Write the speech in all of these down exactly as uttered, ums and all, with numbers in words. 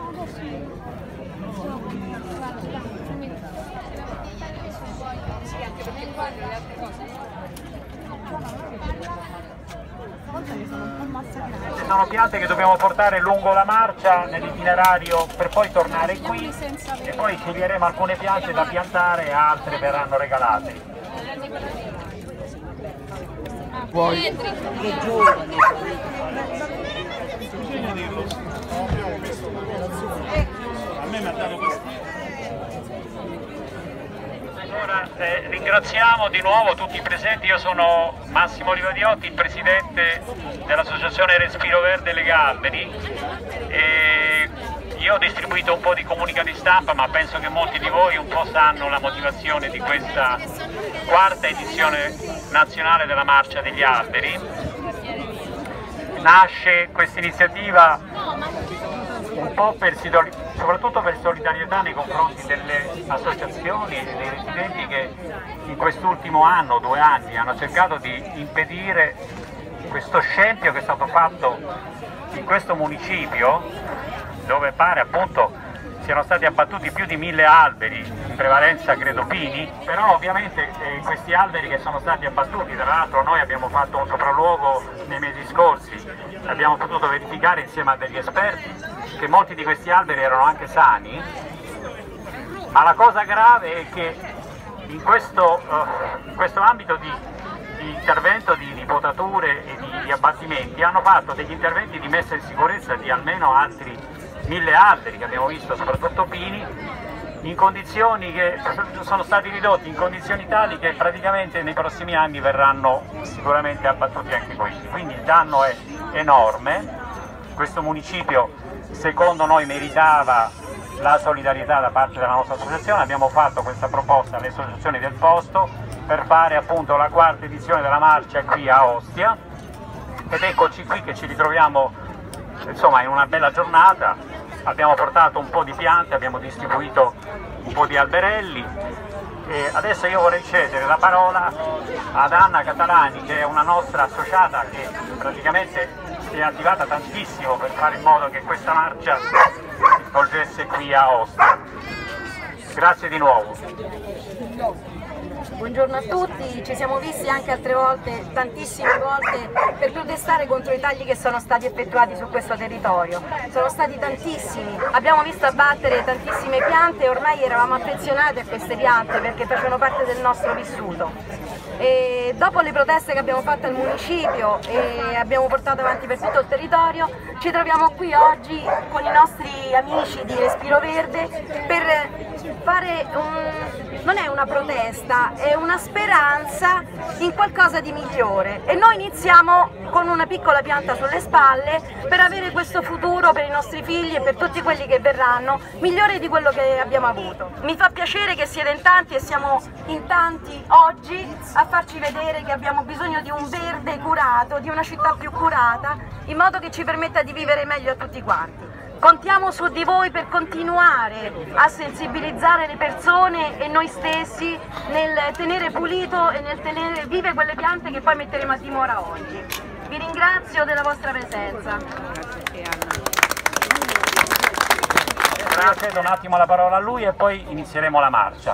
Sono piante che dobbiamo portare lungo la marcia nell'itinerario per poi tornare qui e poi sceglieremo alcune piante da piantare e altre verranno regalate. Poi che giovane. Bisogna dirlo. A me mi ha dato questo. Allora, eh, ringraziamo di nuovo tutti i presenti. Io sono Massimo Livadiotti, il presidente dell'associazione Respiro Verde Lega Alberi, e io ho distribuito un po' di comunicati stampa, ma penso che molti di voi un po' sanno la motivazione di questa quarta edizione nazionale della Marcia degli Alberi. Nasce questa iniziativa un po' per, soprattutto per solidarietà nei confronti delle associazioni e dei residenti che in quest'ultimo anno o due anni hanno cercato di impedire questo scempio che è stato fatto in questo municipio, dove pare appunto siano stati abbattuti più di mille alberi, in prevalenza credo pini, però ovviamente eh, questi alberi che sono stati abbattuti, tra l'altro noi abbiamo fatto un sopralluogo nei mesi scorsi, abbiamo potuto verificare insieme a degli esperti che molti di questi alberi erano anche sani, ma la cosa grave è che in questo, uh, in questo ambito di, di intervento di, di potature e di, di abbattimenti hanno fatto degli interventi di messa in sicurezza di almeno altri mille alberi che abbiamo visto, soprattutto pini, in condizioni che sono stati ridotti in condizioni tali che praticamente nei prossimi anni verranno sicuramente abbattuti anche questi, quindi il danno è enorme. Questo municipio secondo noi meritava la solidarietà da parte della nostra associazione, abbiamo fatto questa proposta alle associazioni del posto per fare appunto la quarta edizione della marcia qui a Ostia, ed eccoci qui che ci ritroviamo insomma in una bella giornata. Abbiamo portato un po' di piante, abbiamo distribuito un po' di alberelli e adesso io vorrei cedere la parola ad Anna Catalani, che è una nostra associata che praticamente si è attivata tantissimo per fare in modo che questa marcia si svolgesse qui a Ostia. Grazie di nuovo. Buongiorno a tutti, ci siamo visti anche altre volte, tantissime volte, per protestare contro i tagli che sono stati effettuati su questo territorio. Sono stati tantissimi, abbiamo visto abbattere tantissime piante e ormai eravamo affezionati a queste piante perché facevano parte del nostro vissuto. E dopo le proteste che abbiamo fatto al municipio e abbiamo portato avanti per tutto il territorio, ci troviamo qui oggi con i nostri amici di Respiro Verde per fare un... non è una protesta, è una speranza in qualcosa di migliore, e noi iniziamo con una piccola pianta sulle spalle per avere questo futuro per i nostri figli e per tutti quelli che verranno migliore di quello che abbiamo avuto. Mi fa piacere che siete in tanti e siamo in tanti oggi a farci vedere che abbiamo bisogno di un verde curato, di una città più curata, in modo che ci permetta di vivere meglio a tutti quanti. Contiamo su di voi per continuare a sensibilizzare le persone e noi stessi nel tenere pulito e nel tenere vive quelle piante che poi metteremo a dimora oggi. Vi ringrazio della vostra presenza. Grazie, do un attimo la parola a lui e poi inizieremo la marcia.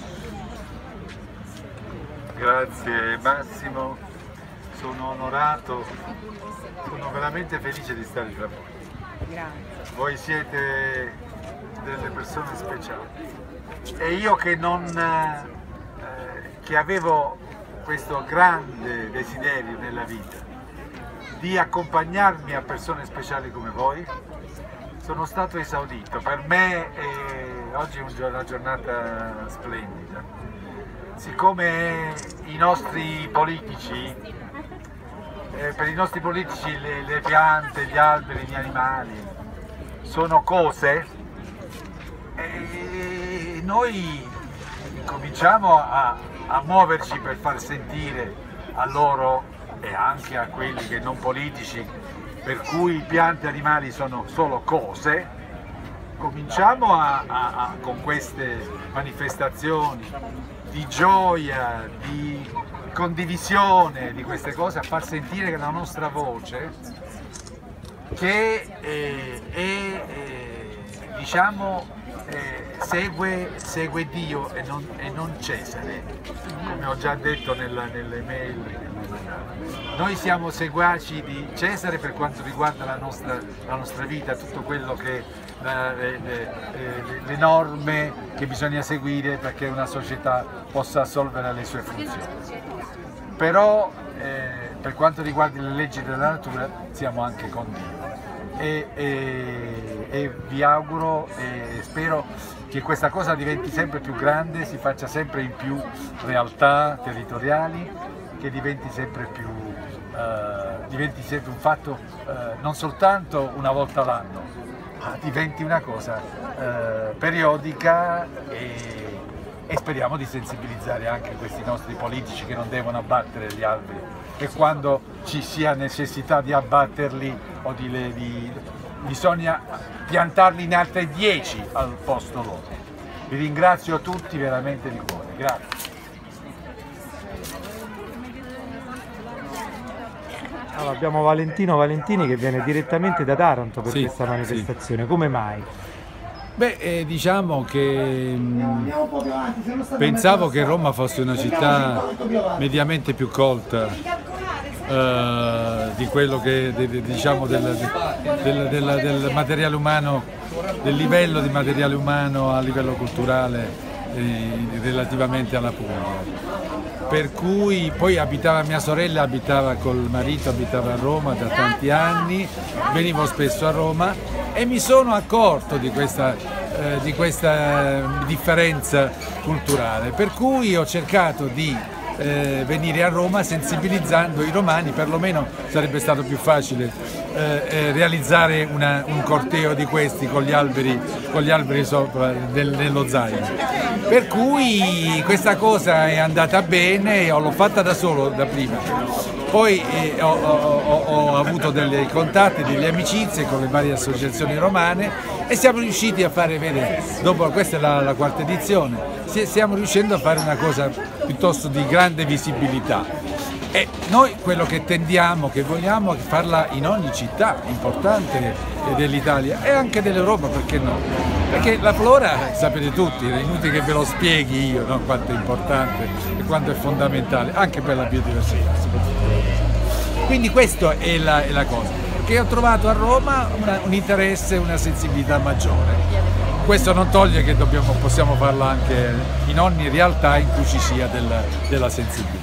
Grazie Massimo, sono onorato, sono veramente felice di stare tra voi. Grazie. Voi siete delle persone speciali e io che non eh, che avevo questo grande desiderio nella vita di accompagnarmi a persone speciali come voi, sono stato esaudito. Per me è, oggi è una giornata splendida, siccome i nostri politici Eh, per i nostri politici le, le piante, gli alberi, gli animali sono cose, e noi cominciamo a, a muoverci per far sentire a loro e anche a quelli che non politici, per cui piante e animali sono solo cose. Cominciamo a, a, a, con queste manifestazioni di gioia, di condivisione di queste cose, a far sentire che la nostra voce, che è, è, è diciamo eh, segue, segue Dio e non, e non Cesare, come ho già detto nella, nelle mail. Noi siamo seguaci di Cesare per quanto riguarda la nostra, la nostra vita, tutto quello che le, le, le, le norme che bisogna seguire perché una società possa assolvere le sue funzioni. Però eh, per quanto riguarda le leggi della natura siamo anche con Dio e, e, e vi auguro e spero che questa cosa diventi sempre più grande, si faccia sempre in più realtà territoriali, che diventi sempre più eh, diventi sempre un fatto eh, non soltanto una volta l'anno, ma diventi una cosa eh, periodica e, e speriamo di sensibilizzare anche questi nostri politici che non devono abbattere gli alberi e quando ci sia necessità di abbatterli o di, di, bisogna piantarli in altre dieci al posto loro. Vi ringrazio tutti veramente di cuore, grazie. Allora, abbiamo Valentino Valentini che viene direttamente da Taranto per sì, questa manifestazione, sì. Come mai? Beh, eh, diciamo che mh, pensavo che Roma fosse una città mediamente più colta eh, di quello che, de, de, diciamo, del, del, del, del materiale umano, del livello di materiale umano a livello culturale eh, relativamente alla Puglia. Per cui poi abitava mia sorella, abitava col marito, abitava a Roma da tanti anni, venivo spesso a Roma e mi sono accorto di questa, eh, di questa differenza culturale, per cui ho cercato di eh, venire a Roma sensibilizzando i romani, perlomeno sarebbe stato più facile eh, eh, realizzare una, un corteo di questi con gli alberi, con gli alberi sopra del, nello zaino. Per cui questa cosa è andata bene, l'ho fatta da solo da prima, poi eh, ho, ho, ho avuto dei contatti, delle amicizie con le varie associazioni romane e siamo riusciti a fare vedere, dopo questa è la, la quarta edizione, stiamo riuscendo a fare una cosa piuttosto di grande visibilità. E noi quello che tendiamo, che vogliamo, è farla in ogni città importante dell'Italia e anche dell'Europa, perché no? Perché la flora, sapete tutti, è inutile che ve lo spieghi io, no? Quanto è importante e quanto è fondamentale, anche per la biodiversità. Quindi questa è la, è la cosa, che ho trovato a Roma una, un interesse, una sensibilità maggiore. Questo non toglie che dobbiamo, possiamo farla anche in ogni realtà in cui ci sia della, della sensibilità.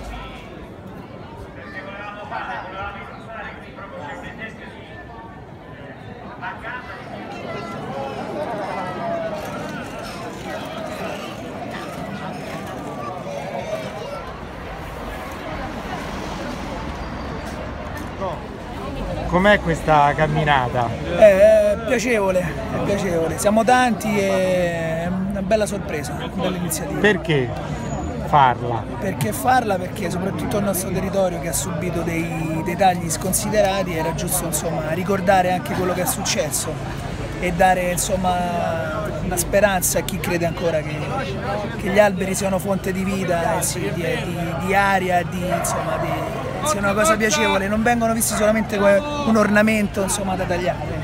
Com'è questa camminata? È piacevole, è piacevole, siamo tanti e è una bella sorpresa, una bella iniziativa. Perché farla? Perché farla? Perché soprattutto il nostro territorio che ha subito dei, dei tagli sconsiderati era giusto, insomma, ricordare anche quello che è successo e dare, insomma, una speranza a chi crede ancora che, che gli alberi siano fonte di vita, eh sì, di, di, di aria, di, insomma, di, sia una cosa piacevole, non vengono visti solamente come un ornamento, insomma, da tagliare.